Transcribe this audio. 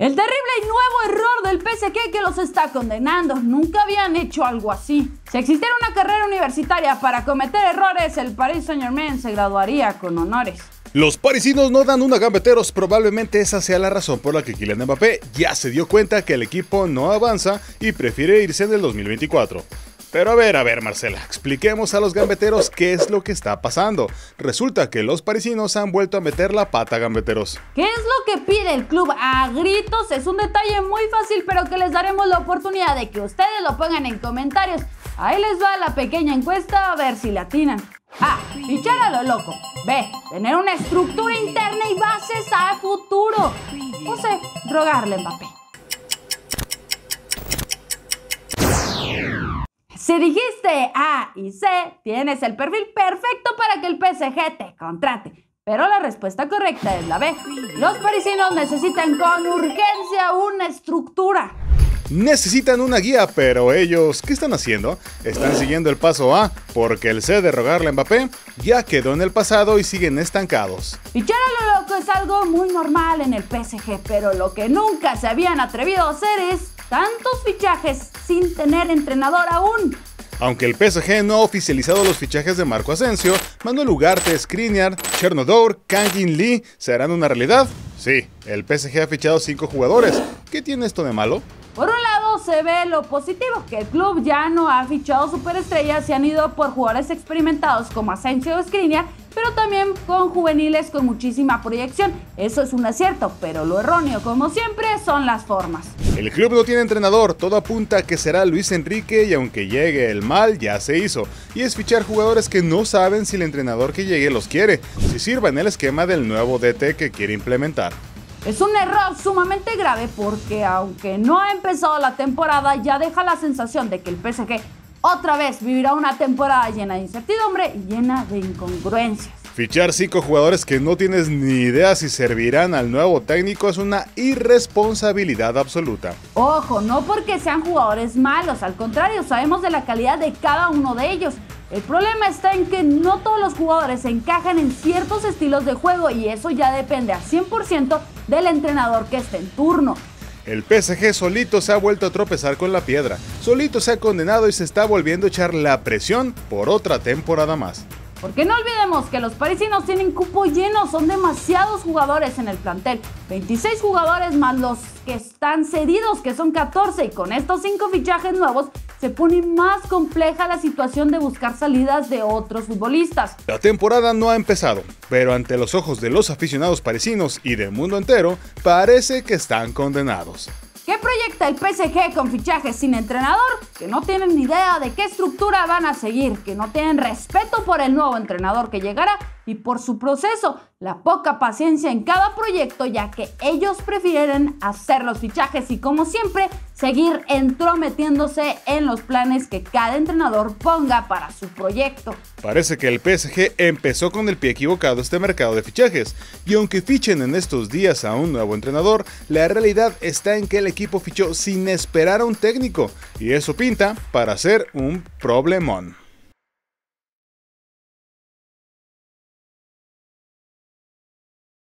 El terrible y nuevo error del PSG que los está condenando. Nunca habían hecho algo así. Si existiera una carrera universitaria para cometer errores, el Paris Saint-Germain se graduaría con honores. Los parisinos no dan una gambeteros, probablemente esa sea la razón por la que Kylian Mbappé ya se dio cuenta que el equipo no avanza y prefiere irse en el 2024. Pero a ver, Marcela, expliquemos a los gambeteros qué es lo que está pasando. Resulta que los parisinos han vuelto a meter la pata, gambeteros. ¿Qué es lo que pide el club a gritos? Es un detalle muy fácil, pero que les daremos la oportunidad de que ustedes lo pongan en comentarios. Ahí les va la pequeña encuesta a ver si le atinan. A. Fichar a lo loco. B. Tener una estructura interna y bases a futuro. O C. Rogarle a Mbappé. Si dijiste A y C, tienes el perfil perfecto para que el PSG te contrate. Pero la respuesta correcta es la B. Los parisinos necesitan con urgencia una estructura. Necesitan una guía, pero ellos, ¿qué están haciendo? Están siguiendo el paso A, porque el C de rogarle a Mbappé ya quedó en el pasado y siguen estancados. Fichar a lo loco es algo muy normal en el PSG, pero lo que nunca se habían atrevido a hacer es tantos fichajes sin tener entrenador aún. Aunque el PSG no ha oficializado los fichajes de Marco Asensio, Manuel Ugarte, Skriniar, Chernobyl, Kangin Lee serán una realidad. Sí, el PSG ha fichado 5 jugadores. ¿Qué tiene esto de malo? Por un lado se ve lo positivo, que el club ya no ha fichado superestrellas y han ido por jugadores experimentados como Asensio o Skriniar, pero también con juveniles con muchísima proyección. Eso es un acierto, pero lo erróneo, como siempre, son las formas. El club no tiene entrenador, todo apunta a que será Luis Enrique y aunque llegue el mal, ya se hizo. Y es fichar jugadores que no saben si el entrenador que llegue los quiere, si sirva en el esquema del nuevo DT que quiere implementar. Es un error sumamente grave porque aunque no ha empezado la temporada, ya deja la sensación de que el PSG otra vez vivirá una temporada llena de incertidumbre y llena de incongruencias. Fichar 5 jugadores que no tienes ni idea si servirán al nuevo técnico es una irresponsabilidad absoluta. Ojo, no porque sean jugadores malos, al contrario, sabemos de la calidad de cada uno de ellos. El problema está en que no todos los jugadores encajan en ciertos estilos de juego y eso ya depende al 100% del entrenador que esté en turno. El PSG solito se ha vuelto a tropezar con la piedra, solito se ha condenado y se está volviendo a echar la presión por otra temporada más. Porque no olvidemos que los parisinos tienen cupo lleno, son demasiados jugadores en el plantel, 26 jugadores más los que están cedidos, que son 14, y con estos 5 fichajes nuevos se pone más compleja la situación de buscar salidas de otros futbolistas. La temporada no ha empezado, pero ante los ojos de los aficionados parisinos y del mundo entero, parece que están condenados. ¿Qué proyecta el PSG con fichajes sin entrenador? Que no tienen ni idea de qué estructura van a seguir, que no tienen respeto por el nuevo entrenador que llegará y por su proceso, la poca paciencia en cada proyecto, ya que ellos prefieren hacer los fichajes y, como siempre, seguir entrometiéndose en los planes que cada entrenador ponga para su proyecto. Parece que el PSG empezó con el pie equivocado este mercado de fichajes, y aunque fichen en estos días a un nuevo entrenador, la realidad está en que el equipo fichó sin esperar a un técnico, y eso pinta para ser un problemón.